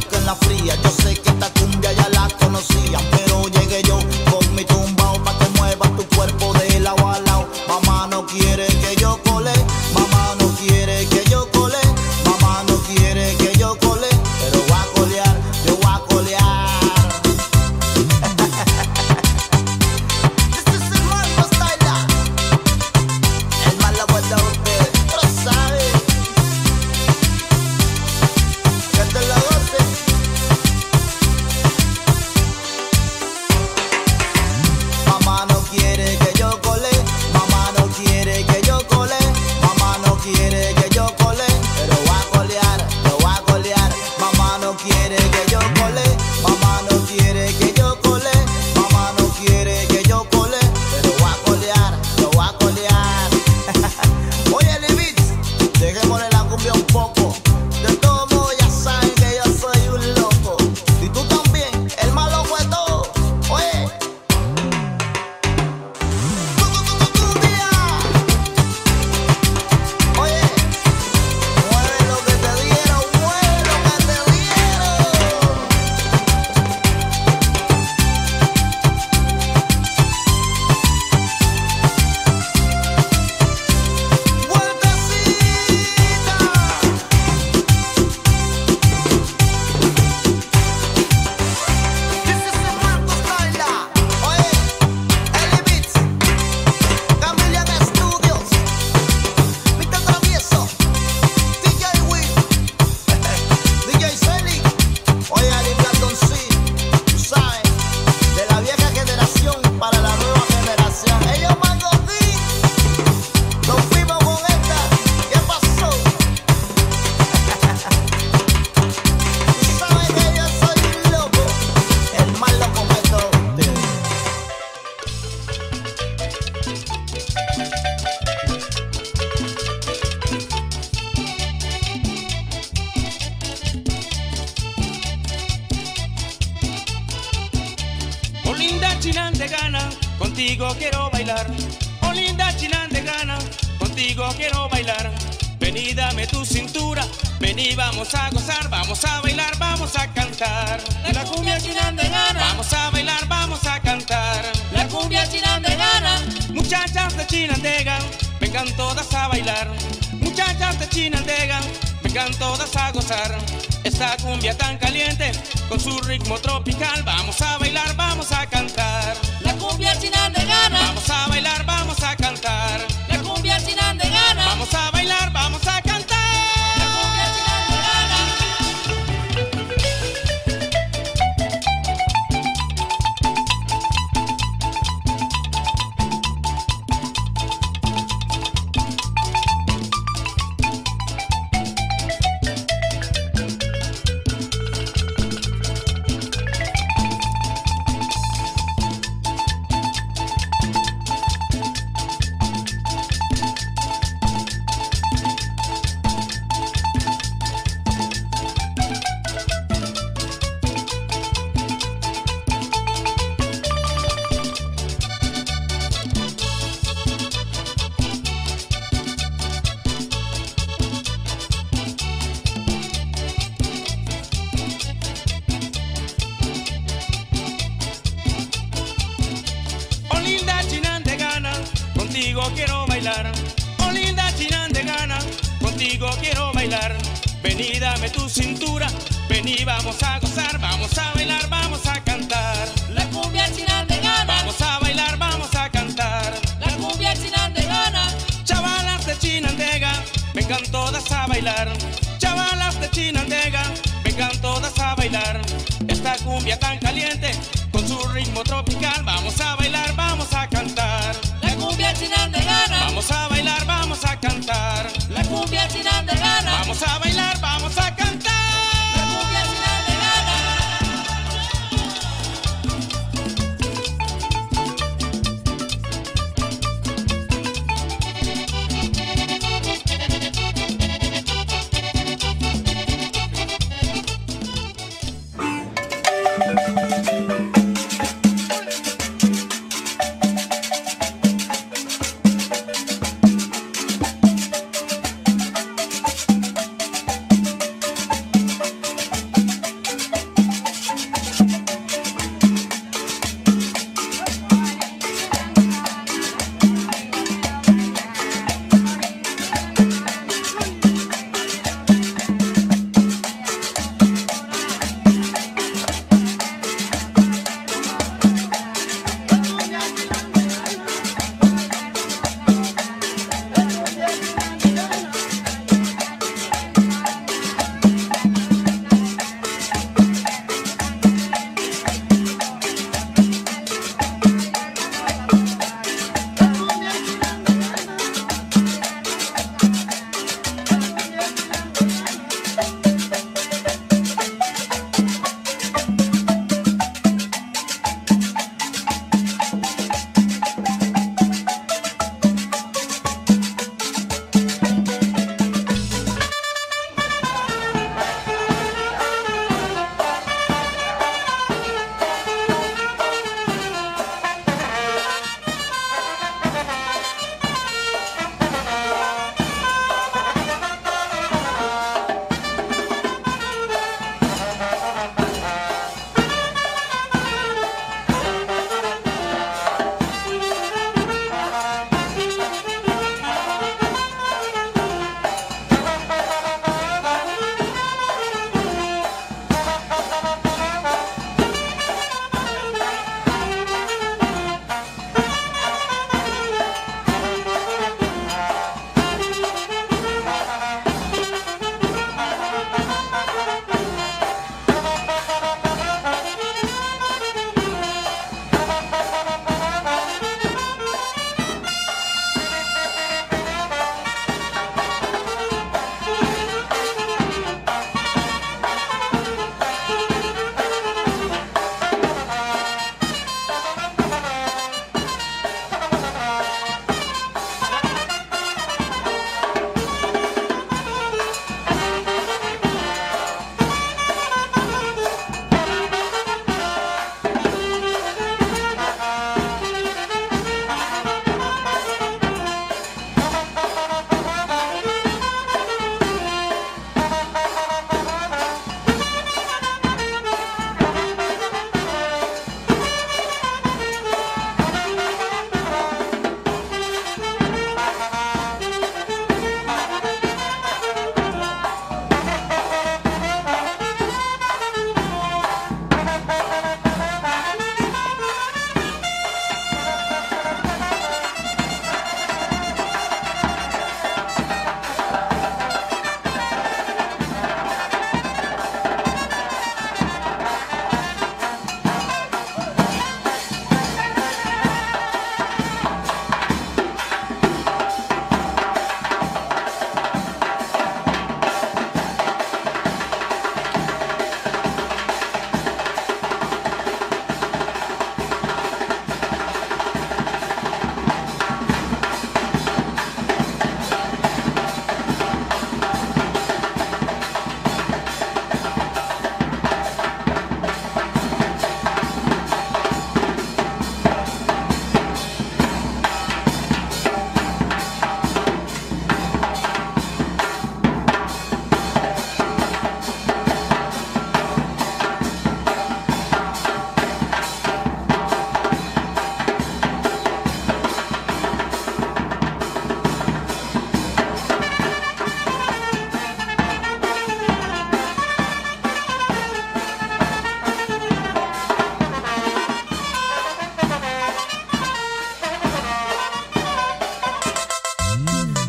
que en la fría. Yo sé que esta cumbia ya la conocían, pero llegué yo con mi tumbao pa' que mueva tu cuerpo de lado a lado. Mamá no quiere que yo cole, mamá no quiere que yo cole, mamá no quiere que yo cole, pero voy a colear, yo voy a colear. Este es el Marco Style, el más loco de ustedes, tú lo sabes. Que te lo goces. Mamá no quiere que yo cole, mamá no quiere que yo cole, mamá no quiere que yo cole, pero voy a colear, yo voy a colear. Mamá no quiere que yo cole, mamá no quiere que yo cole, mamá no quiere que yo cole, pero voy a colear, yo voy a colear. Oye, Libits, dejémosle la cumbia un poco. De todo modo ya saben que yo soy un loco. Y tú también, el más loco de todo. Oye. Cumbia. Oye, mueve lo que te dieron, mueve lo que te dieron. Vueltecita. This is the Marco Style. Oye, Eli Beats, Camilian Studios, Mr. Travieso, DJ Will, DJ Celi. Oye, Ali Blandon, sí, tú sabes, de la vieja generación para la nueva generación. Ellos Mango D, nos fuimos con esta. ¿Qué pasó? Tú sabes que yo soy un loco, el más loco de todos ustedes. Oh linda chinandegana, contigo quiero bailar. Oh linda chinandegana, contigo quiero bailar. Ven y dame tu cintura, ven y vamos a gozar, vamos a bailar, vamos a cantar. La cumbia chinandegana, Vamos a bailar, vamos a cantar. la cumbia chinandegana, Muchachas de Chinandega, vengan todas a bailar. Muchachas de Chinandega, vengan todas a gozar. Esta cumbia tan caliente, con su ritmo tropical. Vamos a bailar, vamos a cantar. la cumbia chinandegana, Vamos a bailar, vamos a cantar. la cumbia chinandegana, Vamos a bailar, vamos a cantar. la cumbia chinandegana. Oh linda Chinandegana, contigo quiero bailar. Oh linda Chinandegana, contigo quiero bailar. Ven y dame tu cintura, ven y vamos a gozar, vamos a bailar, vamos a cantar. La cumbia chinandegana, Vamos a bailar, vamos a cantar. la cumbia chinandegana, Chavalas de Chinandega, vengan todas a bailar. Chavalas de Chinandega, vengan todas a bailar. Esta cumbia tan caliente, con su ritmo tropical. Vamos a bailar, vamos a cantar. la cumbia chinandegana, Vamos a bailar, vamos a cantar. la cumbia chinandegana, Vamos a bailar, vamos a cantar. la cumbia chinandegana.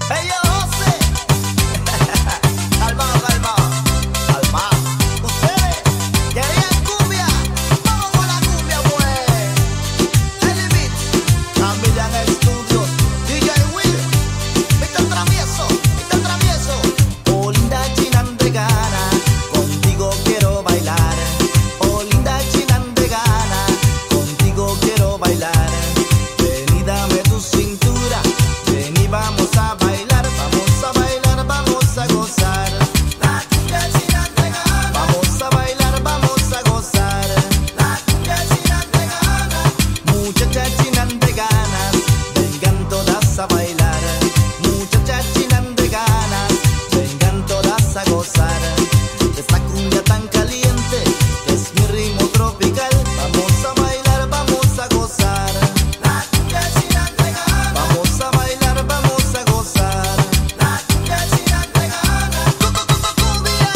Hey, yo, José. Calmao, calmao. Calmao. Ustedes querían cumbia. Vamos con la cumbia, pues. Eli Beats, Camila en Estudios, DJ Will, Mr. Travieso, Mr. Travieso. Oh, linda china andegana, contigo quiero bailar. Oh, linda china andegana, contigo quiero bailar. Ven y dame tu cintura, ven y vamos a bailar, vamos a bailar, vamos a gozar. La cumbia china andegana, vamos a bailar, vamos a gozar. La cumbia china andegana, muchachas china andeganas, vengan todas a bailar. Muchachas china andeganas, vengan todas a gozar. Esta cumbia tan caliente es mi ritmo tropical. Vamos a bailar, vamos a gozar. La cumbia china andegana, vamos a bailar, vamos a gozar. La cumbia china andegana, cumbia.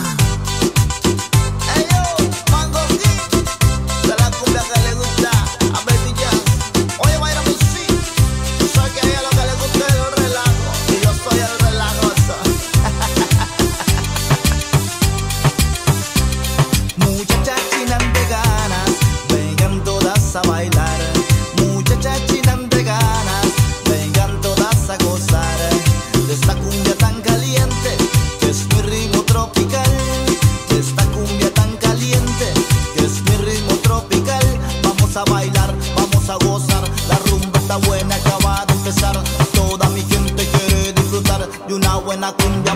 Hey yo, Mango King, de la cumbia que le gusta a Baby Jazz. Oye, Mayra Music, tú sabes que a ella lo que le gusta es el relajo y yo soy el relajoso. Muchachas china andeganas, vengan todas a bailar. Muchachas china andeganas, vengan todas a gozar. De esta cumbia tan caliente, que es mi ritmo tropical. De esta cumbia tan caliente, que es mi ritmo tropical. Vamos a bailar, vamos a gozar. La rumba está buena, acaba de empezar. Toda mi gente quiere disfrutar de una buena cumbia